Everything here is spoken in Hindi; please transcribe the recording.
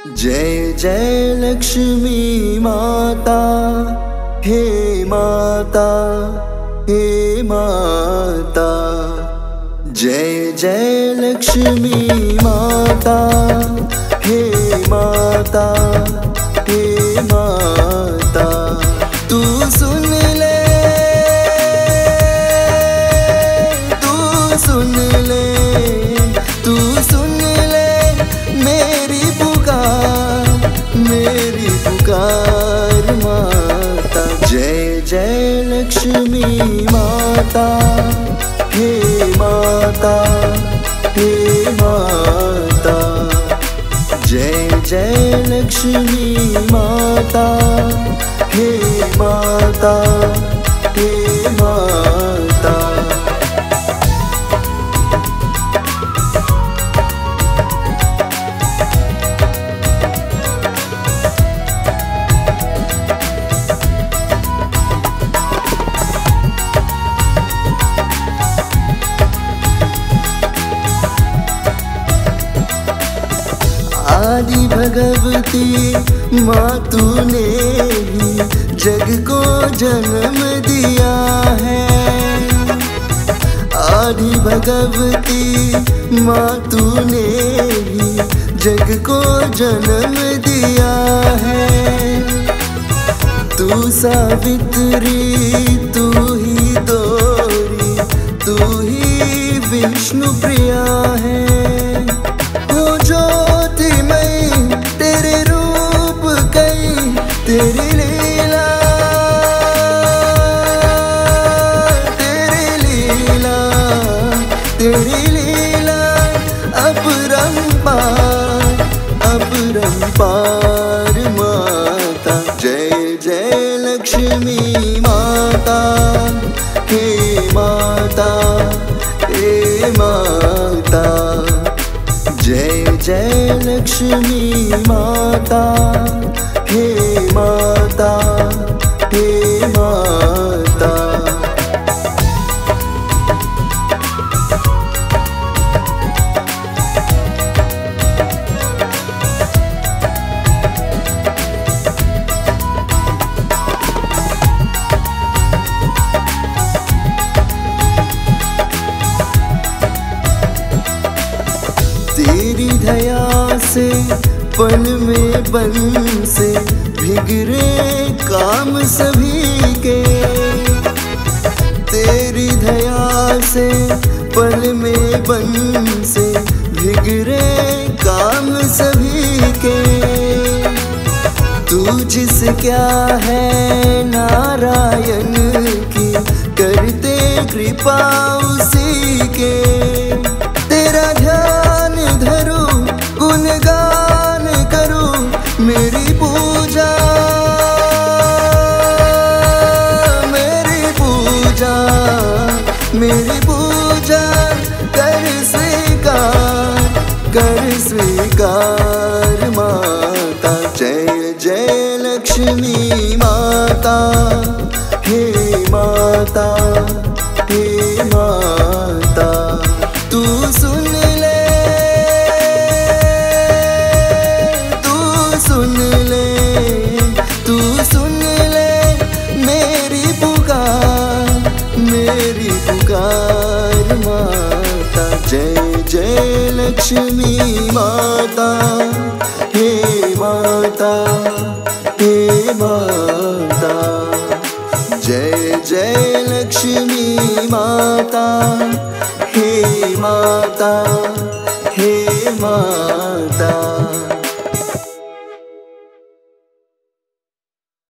जय जय लक्ष्मी माता, हे माता, हे माता। जय जय लक्ष्मी माता, हे माता, हे माता। तू सुन ले, तू सुन ले, तू सुन ले मेरी पुकार, मेरी पुकार माता। जय जय लक्ष्मी माता, हे माता, हे माता। जय जय लक्ष्मी माता, हे माता, हे माता। आदि भगवती माँ तूने ही जग को जन्म दिया है। आदि भगवती माँ तूने ही जग को जन्म दिया है। तू सावित्री, तू ही गौरी, तू ही विष्णु प्रिया है। तेरी लीला, तेरी लीला, तेरी लीला अपरंपार, अपरंपार माता। जय जय लक्ष्मी माता, हे माता, हे माता। जय जय लक्ष्मी माता, हे माता, हे माता। तेरी दया से पल में बन से बिगड़े काम सभी के। तेरी दया से पल में बन से बिगड़े काम सभी के। तू जिस क्या है नारायण की, करते कृपा उसी के। तेरा ध्यान धरूं, गुणगान करूं, मेरी पूजा, मेरी पूजा, मेरी पूजा कर स्वीकार, कर स्वीकार माता। जय जय लक्ष्मी माता, हे माता, हे माता। तू सुन ले, सुन ले, तू सुन ले मेरी पुकार, मेरी पुकार माता। जय जय लक्ष्मी माता, हे माता, हे माता। जय जय लक्ष्मी माता, हे माता, हे माता।